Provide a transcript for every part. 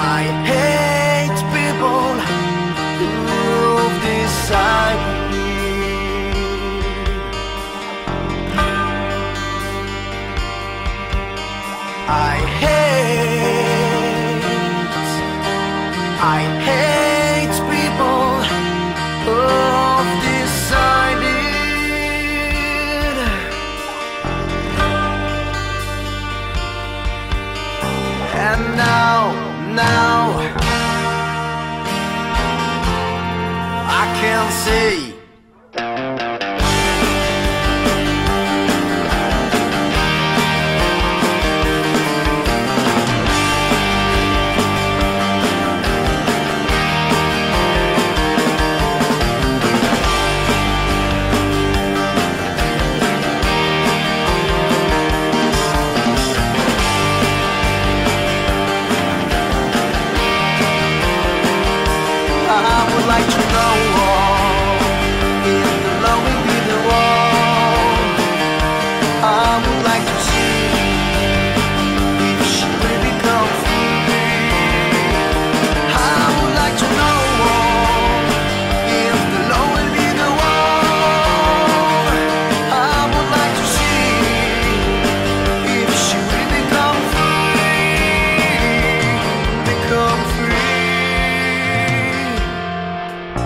I hate people who decide me. I hate people who've decided. And now I can see. Like to know if the love will be the one. I would like to see if she will become free. I would like to know if the love will be the one. I would like to see if she will become free. Become free.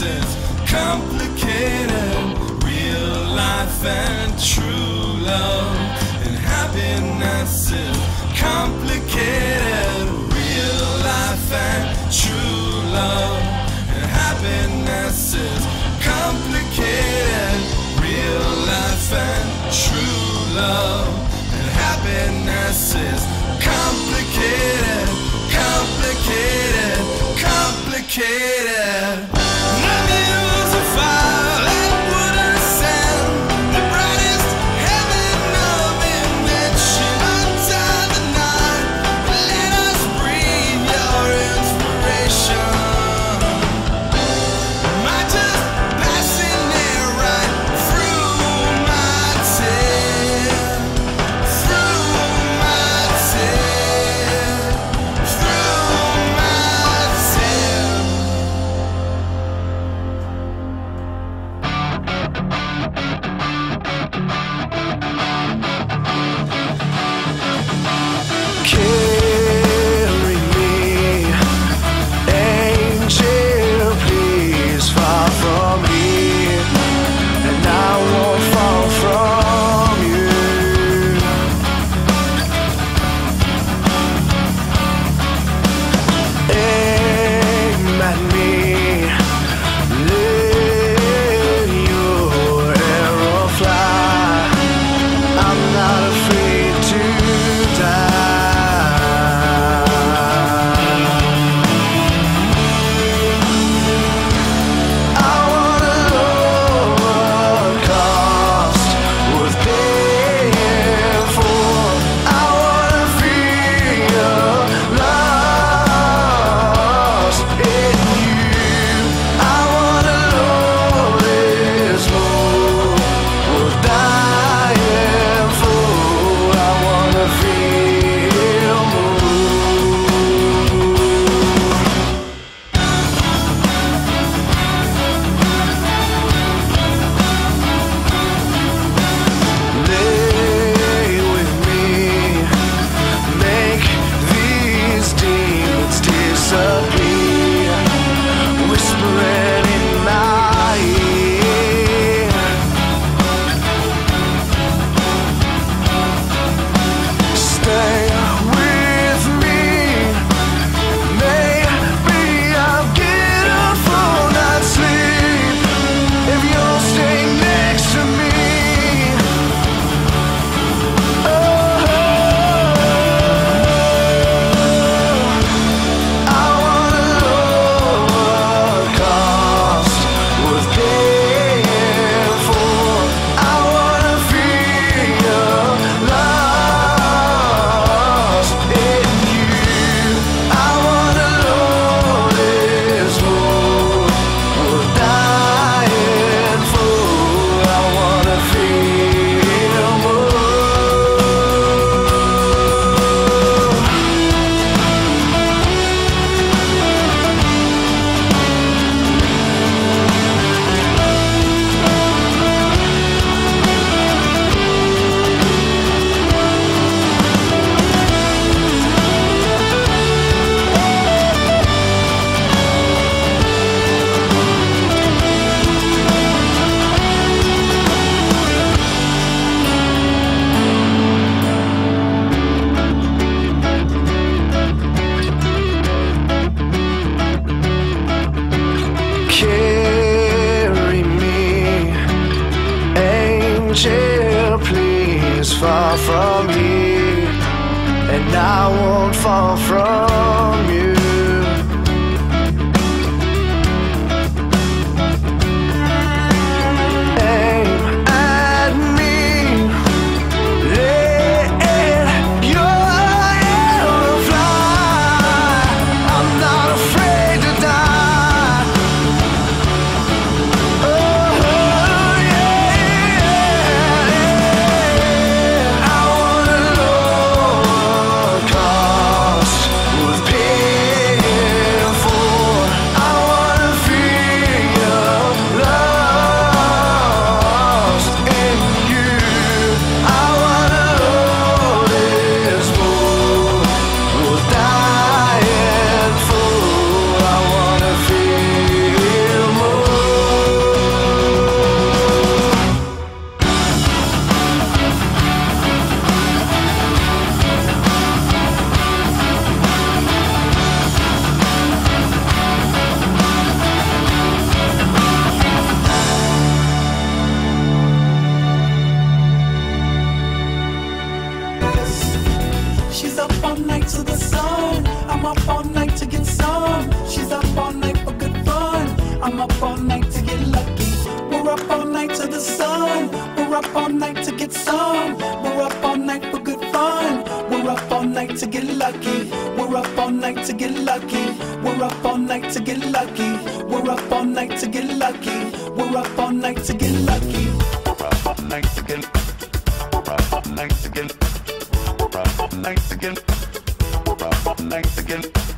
is complicated. Real life and true love and happiness is complicated. Real life and true love and happiness is complicated. Real life and true love and happiness is complicated, complicated, complicated. Let me use a fire and wood and sand, the brightest heaven of invention. Untie the night, let us breathe your inspiration. Am I just passing it right through my tear, through my tear, through my tear? Carry me, angel, please, far from me, and I won't fall from you. Aim at me, let your arrow fly. I'm not afraid to die. I wanna know what cost was paying for. I wanna feel lost in you. I wanna know this more was dying for. I wanna feel more. Lay with me, make these demons disappear, whispering in my ear. Stay with me, maybe I'll get a full night's sleep if you'll stay next to me. I wanna know what cost was paying for. I wanna feel lost in you. I wanna know this more was dying for. I wanna feel more. Carry me, angel, please, far from me, and I won't fall from you. Aim at me, let your arrow fly. I'm not afraid to die. Oh yeah, I wanna know what cost was paid. I'm up all night to get lucky. We're up all night to the sun. We're up all night to get some. We're up all night for good fun. We're up all night to get lucky. We're up all night to get lucky. We're up all night to get lucky. We're up all night to get lucky. We're up all night to get lucky. We're up all night to get. We're up all night to get. We're up all night to get. We're up all night to get.